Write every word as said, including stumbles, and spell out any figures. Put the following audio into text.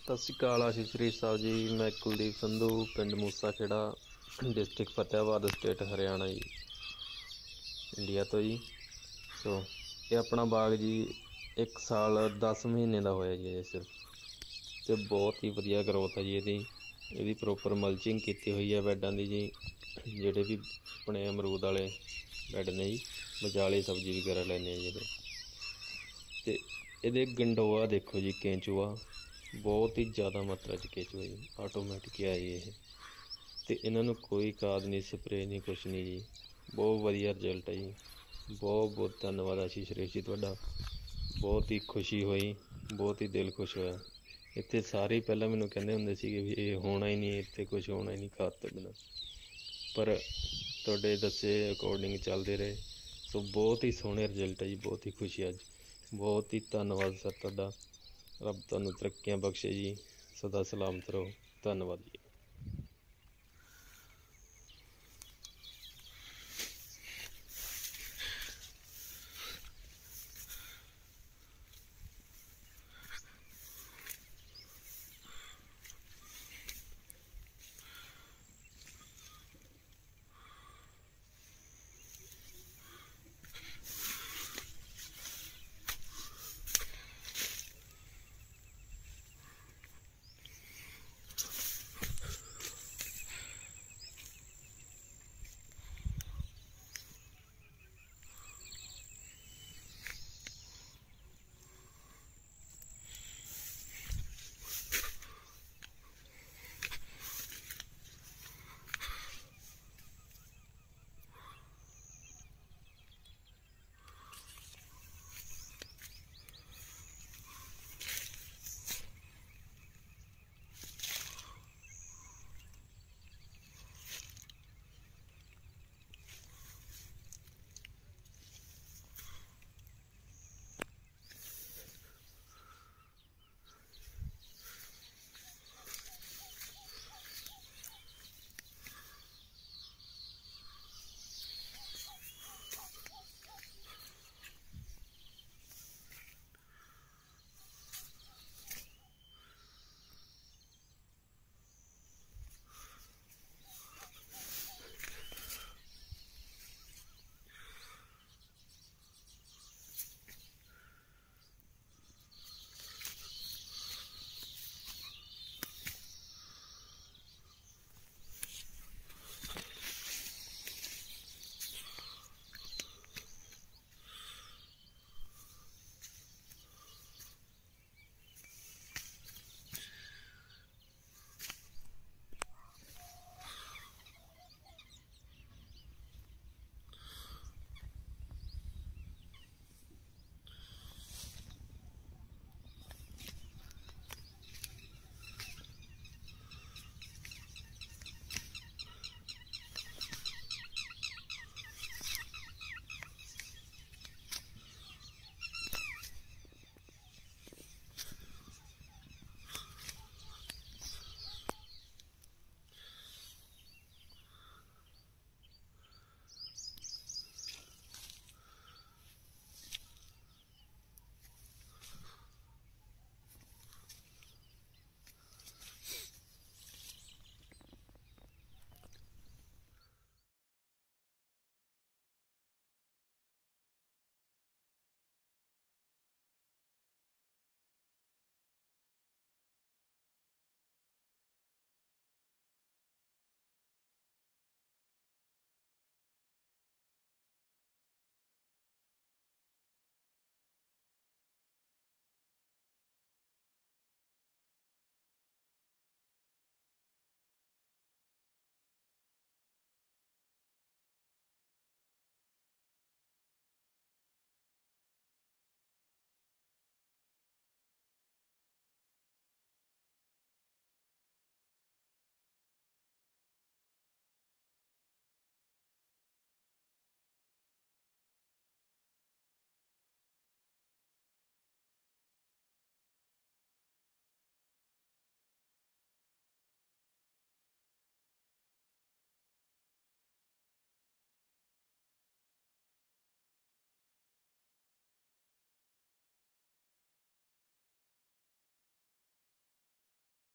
ਸਤਿ ਸ਼੍ਰੀ ਅਕਾਲ ਆਸ਼ੀਸ਼ ਸ਼ਰੀਫ ਸਾਹਿਬ ਜੀ। ਮੈਂ ਕੁਲਦੀਪ ਸੰਧੂ, ਪਿੰਡ ਮੂਸਾ ਖੇੜਾ, ਡਿਸਟ੍ਰਿਕਟ ਫਤਿਆਬਾਦ, ਸਟੇਟ ਹਰਿਆਣਾ ਜੀ, ਇੰਡੀਆ ਤੋਂ ਜੀ। ਸੋ ਇਹ ਆਪਣਾ ਬਾਗ ਜੀ ਇੱਕ ਸਾਲ ਦਸ ਮਹੀਨੇ ਦਾ ਹੋਇਆ ਜੀ ਇਹ ਸਿਰਫ, ਅਤੇ ਬਹੁਤ ਹੀ ਵਧੀਆ ਗਰੋਥ ਹੈ ਜੀ ਇਹਦੀ। ਇਹਦੀ ਪ੍ਰੋਪਰ ਮਲਚਿੰਗ ਕੀਤੀ ਹੋਈ ਹੈ ਬੈਡਾਂ ਦੀ ਜੀ, ਜਿਹੜੇ ਵੀ ਆਪਣੇ ਅਮਰੂਦ ਵਾਲੇ ਬੈੱਡ ਨੇ ਜੀ, ਬਜਾਲੇ ਸਬਜ਼ੀ ਵਗੈਰਾ ਲੈਂਦੇ ਹਾਂ ਜੀ ਇਹਦੇ। ਅਤੇ ਇਹਦੇ ਗੰਡੋਆ ਦੇਖੋ ਜੀ, ਕੇਂਚੂਆ ਬਹੁਤ ਹੀ ਜ਼ਿਆਦਾ ਮਾਤਰਾ 'ਚ ਕੇਂਚੂਆ ਜੀ, ਆਟੋਮੈਟਿਕ ਆ ਜੀ ਇਹ। ਅਤੇ ਇਹਨਾਂ ਨੂੰ ਕੋਈ ਖਾਦ ਨਹੀਂ, ਸਪਰੇਅ ਨਹੀਂ, ਕੁਛ ਨਹੀਂ ਜੀ। ਬਹੁਤ ਵਧੀਆ ਰਿਜ਼ਲਟ ਹੈ ਜੀ। ਬਹੁਤ ਬਹੁਤ ਧੰਨਵਾਦ ਆਸ਼ੀਸ਼ ਸ਼ਰੀਫ ਜੀ ਤੁਹਾਡਾ। ਬਹੁਤ ਹੀ ਖੁਸ਼ੀ ਹੋਈ, ਬਹੁਤ ਹੀ ਦਿਲ ਖੁਸ਼ ਹੋਇਆ। ਇੱਥੇ ਸਾਰੇ ਪਹਿਲਾਂ ਮੈਨੂੰ ਕਹਿੰਦੇ ਹੁੰਦੇ ਸੀਗੇ ਵੀ ਇਹ ਹੋਣਾ ਹੀ ਨਹੀਂ, ਇੱਥੇ ਕੁਛ ਹੋਣਾ ਹੀ ਨਹੀਂ ਖਾਦ ਤੋਂ ਬਿਨਾਂ, ਪਰ ਤੁਹਾਡੇ ਦੱਸੇ ਅਕੋਰਡਿੰਗ ਚੱਲਦੇ ਰਹੇ। ਸੋ ਬਹੁਤ ਹੀ ਸੋਹਣੇ ਰਿਜ਼ਲਟ ਹੈ ਜੀ, ਬਹੁਤ ਹੀ ਖੁਸ਼ੀ ਅੱਜ। ਬਹੁਤ ਹੀ ਧੰਨਵਾਦ ਸਰ ਤੁਹਾਡਾ। ਰੱਬ ਤੁਹਾਨੂੰ ਤਰੱਕੀਆਂ ਬਖਸ਼ੇ ਜੀ, ਸਦਾ ਸਲਾਮਤ ਰਹੋ। ਧੰਨਵਾਦ ਜੀ।